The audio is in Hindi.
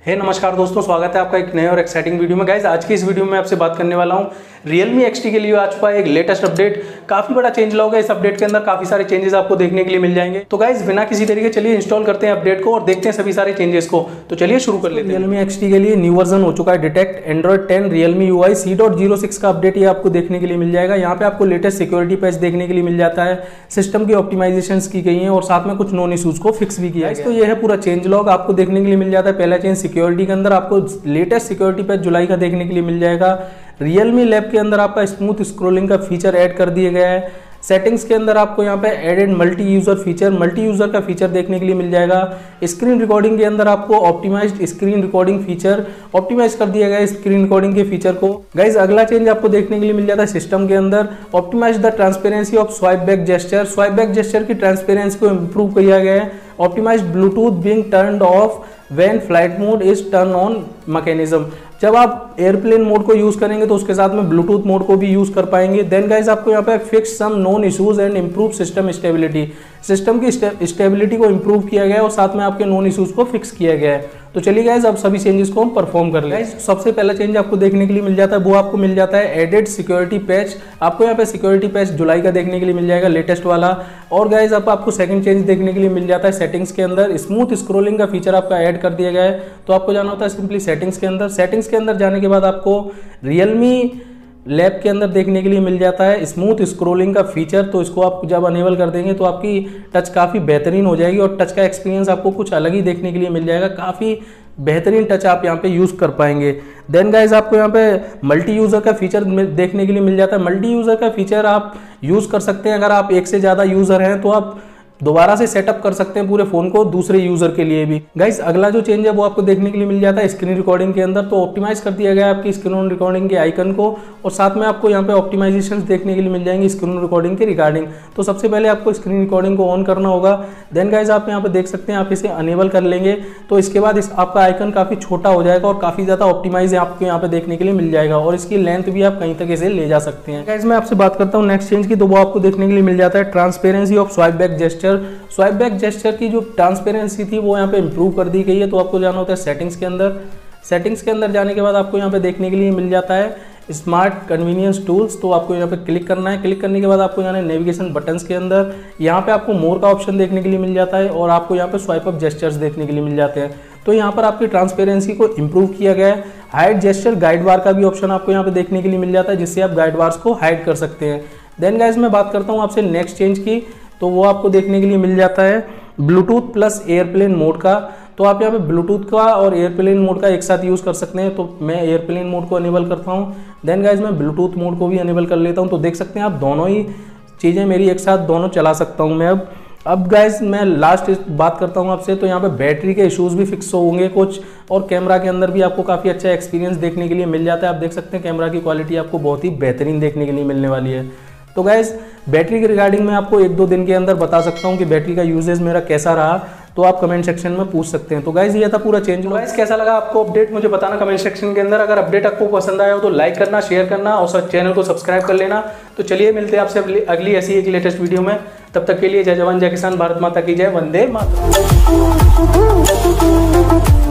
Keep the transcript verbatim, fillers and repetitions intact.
हे नमस्कार दोस्तों, स्वागत है आपका एक नए और एक्साइटिंग वीडियो में। गाइज आज की इस वीडियो में आपसे बात करने वाला हूँ Realme एक्स टी के लिए आ चुका है एक लेटेस्ट अपडेट। काफी बड़ा चेंज होगा इस अपडेट के अंदर, काफी सारे चेंजेस आपको देखने के लिए मिल जाएंगे। तो गाइज बिना किसी तरीके चलिए इंस्टॉल करते हैं अपडेट को और देखते हैं सभी सारे चेंजेस को। तो चलिए शुरू कर लेते हैं। Realme एक्स टी के लिए न्यू वर्जन हो चुका है detect Android ten Realme U I C dot zero six का अपडेट ये आपको देखने के लिए मिल जाएगा। यहाँ पे आपको लेटेस्ट सिक्योरिटी पैच देखने के लिए मिल जाता है, सिस्टम की ऑप्टिमाइजेशन की गई है और साथ में कुछ नॉन इशूज को फिक्स भी किया है। तो ये है पूरा चेंज लॉग आपको देखने के लिए मिल जाता है। पहला चेंज सिक्योरिटी के अंदर आपको लेटेस्ट सिक्योरिटी पैच जुलाई का देखने के लिए मिल जाएगा। Realme लैब के अंदर आपका स्मूथ स्क्रोलिंग का फीचर ऐड कर दिया गया है। सेटिंग्स के अंदर आपको यहाँ पे added multi user feature multi user का फीचर देखने के लिए मिल जाएगा। स्क्रीन रिकॉर्डिंग के अंदर आपको optimized screen recording feature optimize कर दिया गया है स्क्रीन रिकॉर्डिंग के फीचर को। गाइज अगला चेंज आपको देखने के लिए मिल जाता है सिस्टम के अंदर optimize the transparency of swipe back gesture. Swipe back gesture की ट्रांसपेरेंसी को इम्प्रूव किया गया है। Optimized Bluetooth being turned off when flight mode is turn on mechanism. जब आप एयरप्लेन मोड को यूज करेंगे तो उसके साथ में ब्लूटूथ मोड को भी यूज कर पाएंगे। देन गाइज आपको यहाँ पे fix some known issues and improve system stability. System की स्टेबिलिटी को इम्प्रूव किया गया है और साथ में आपके नॉन इश्यूज को फिक्स किया गया है। तो चलिए गाइज अब सभी चेंजेस को हम परफॉर्म कर लें। सबसे पहला चेंज आपको देखने के लिए मिल जाता है वो आपको मिल जाता है एडेड सिक्योरिटी पैच। आपको यहाँ पे सिक्योरिटी पैच जुलाई का देखने के लिए मिल जाएगा लेटेस्ट वाला। और गाइज अब आपको सेकंड चेंज देखने के लिए मिल जाता है सेटिंग्स के अंदर स्मूथ स्क्रोलिंग का फीचर आपका ऐड कर दिया गया है। तो आपको जाना होता है सिंपली सेटिंग्स के अंदर। सेटिंग्स के अंदर जाने के बाद आपको Realme लैब के अंदर देखने के लिए मिल जाता है स्मूथ स्क्रोलिंग का फीचर। तो इसको आप जब अनेबल कर देंगे तो आपकी टच काफ़ी बेहतरीन हो जाएगी और टच का एक्सपीरियंस आपको कुछ अलग ही देखने के लिए मिल जाएगा। काफ़ी बेहतरीन टच आप यहाँ पे यूज़ कर पाएंगे। देन गाइज आपको यहाँ पे मल्टी यूज़र का फीचर देखने के लिए मिल जाता है। मल्टी यूज़र का फीचर आप यूज़ कर सकते हैं। अगर आप एक से ज़्यादा यूज़र हैं तो आप दोबारा से सेटअप कर सकते हैं पूरे फोन को दूसरे यूजर के लिए भी। गाइस अगला जो चेंज है वो आपको देखने के लिए मिल जाता है स्क्रीन रिकॉर्डिंग के अंदर। तो ऑप्टिमाइज कर दिया गया है आपकी स्क्रीन रिकॉर्डिंग के आइकन को और साथ में आपको यहाँ पे ऑप्टिमाइजेशंस देखने के लिए मिल जाएंगे स्क्रीन रिकॉर्डिंग के रिगार्डिंग। तो सबसे पहले आपको स्क्रीन रिकॉर्डिंग को ऑन करना होगा। देन गाइज आप यहाँ पे देख सकते हैं आप इसे अनेबल कर लेंगे तो इसके बाद इस आपका आइकन काफी छोटा हो जाएगा और काफी ज्यादा ऑप्टिमाइज आपको यहाँ पे देखने के लिए मिल जाएगा और इसकी लेंथ भी आप कहीं तक इसे ले जा सकते हैं। गाइज मैं आपसे बात करता हूँ नेक्स्ट चेंज की, तो वो आपको देखने के लिए मिल जाता है transparency of swipe back gesture. Swipe back gesture की जो ट्रांसपेरेंसी थी वो यहाँ पे इंप्रूव कर दी गई है। तो आपको जाना होता है सेटिंग्स के अंदर। सेटिंग्स के अंदर जाने के बाद आपको यहाँ पे देखने के लिए मिल जाता है स्मार्ट कन्वीनियंस टूल्स। तो आपको यहाँ पे क्लिक करना है। क्लिक करने के बाद आपको जाना है नेविगेशन बटन्स के अंदर। यहाँ पे आपको मोर का ऑप्शन देखने के लिए मिल जाता है और आपको यहाँ पे स्वाइप अप जेस्चर्स देखने के लिए मिल जाते हैं। तो यहाँ पर आपकी ट्रांसपेरेंसी को इम्प्रूव किया गया है। हाइड जेस्चर गाइड बार का भी ऑप्शन आपको यहाँ पे देखने के लिए मिल जाता है जिससे आप गाइड बार्स को हाइड कर सकते हैं। देन गाइज मैं बात करता हूँ आपसे नेक्स्ट चेंज की, तो वो आपको देखने के लिए मिल जाता है ब्लूटूथ प्लस एयरप्लेन मोड का। तो आप यहाँ पे ब्लूटूथ का और एयरप्लेन मोड का एक साथ यूज़ कर सकते हैं। तो मैं एयरप्लेन मोड को अनेबल करता हूँ। देन गाइज मैं ब्लूटूथ मोड को भी अनेबल कर लेता हूँ। तो देख सकते हैं आप दोनों ही चीज़ें मेरी एक साथ दोनों चला सकता हूँ मैं अब अब गाइज मैं लास्ट बात करता हूँ आपसे। तो यहाँ पे बैटरी के इश्यूज़ भी फिक्स होंगे कुछ और कैमरा के अंदर भी आपको काफ़ी अच्छा एक्सपीरियंस देखने के लिए मिल जाता है। आप देख सकते हैं कैमरा की क्वालिटी आपको बहुत ही बेहतरीन देखने के लिए मिलने वाली है। तो गाइज बैटरी के रिगार्डिंग मैं आपको एक दो दिन के अंदर बता सकता हूँ कि बैटरी का यूजेज मेरा कैसा रहा, तो आप कमेंट सेक्शन में पूछ सकते हैं। तो गाइज ये था पूरा चेंज। गाइज कैसा लगा आपको अपडेट मुझे बताना कमेंट सेक्शन के अंदर। अगर अपडेट आपको पसंद आया हो तो लाइक करना, शेयर करना और चैनल को सब्सक्राइब कर लेना। तो चलिए मिलते हैं आपसे अगली ऐसी एक लेटेस्ट वीडियो में। तब तक के लिए जय जवान जय किसान, भारत माता की जय, वंदे मातरम।